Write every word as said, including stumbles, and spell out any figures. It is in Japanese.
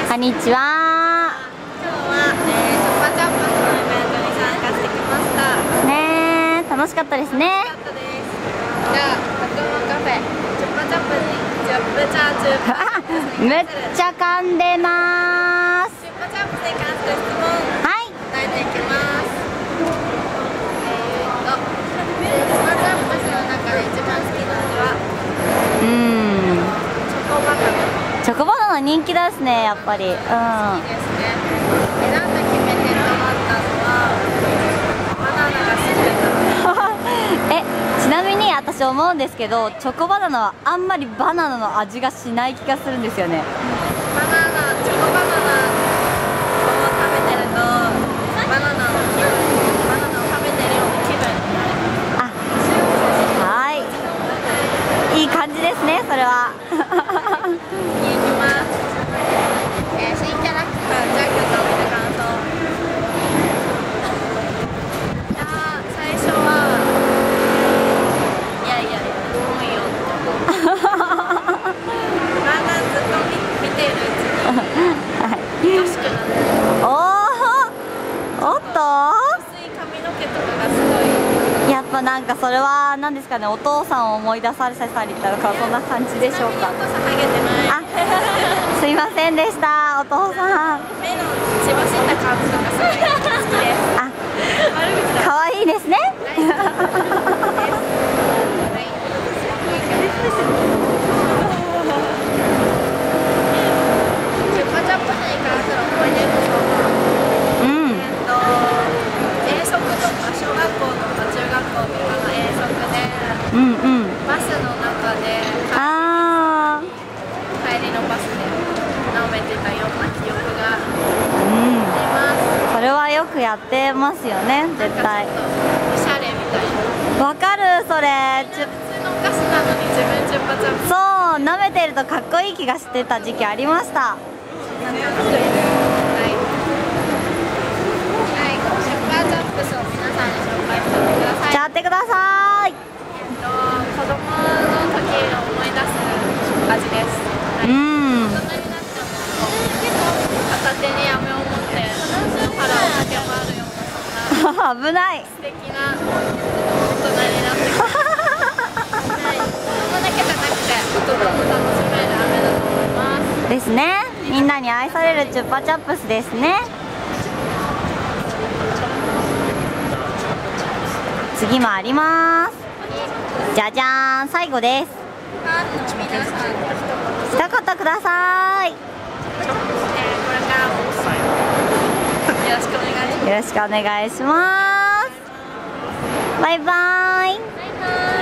こんにちは。今日は、 えー、チョッパチャップスのイベントに参加してきました。 ねー、楽しかったですね。 楽しかったです。じゃあ、宅のカフェ、チョッパチャップにチョップチャーチューめっちゃ噛んでまーす。 チョッパチャップスに関する質問、 はい、 答えていきます。えーと、チョッパチャップスの中で一番好きな味はうーん、 チョコバナナ。 チョコバナナ人気ですね、やっぱり。うん。 いいですね。選んだ決め手となったのはバナナが好きだから。 え、ちなみに私思うんですけど、チョコバナナはあんまりバナナの味がしない気がするんですよね。 バナナ、チョコバナナを食べてるとバナナの気分、バナナを食べてるような気分になる。 あ、はい、いい感じですね、それは。 いきます。えー、新キャラクタージャックと見る感想。いやー、最初はいやいやいやもういいよって思う。だんだんずっと 見, 見ているうちに愛しくなって、 おー、おっと、 薄い髪の毛とかがすごい。 やっぱなんかそれは何ですかね、お父さんを思い出されたりとか、そんな感じでしょうか。 ちなみにお父さんハゲてない。 あ、すいませんでした、お父さん。 目の血走った感じとかすごい好きです。 あ、可愛いですね。 大好きです。はい。チュッパチャップスに関する思い出の情報。 うん。 えっと遠足とか小学校とか中学校とかの遠足でうんうん。 バスの中でああ。 帰りのバスで舐めてたような記憶があうん。 ります。 それはよくやってますよね、絶対。 なんかちょっとおしゃれみたいな。 わかる、それ。ちゅ普通のお菓子なのに自分チュッパチャップスそう、舐めてるとかっこいい気がしてた時期ありました。 なんかはいはいチュッパチャップスを皆さんに紹介してください。 ちゃってください。 えっと子供の時を思い出す味です。 うん。 大人になっても片手に飴を持って野原を駆け回るような、そんな危ない。 素敵な大人になってきます。はい、子供だけじゃなくて大人も楽しめる飴だと思います。 ですね。みんなに愛されるチュッパチャップスですね。次もあります。じゃじゃーん、最後です。 ファンの皆さんに一言。 一言ください。 えー、これからもよろしくお願いします。 よろしくお願いします。バイバーイ。 バイバイ。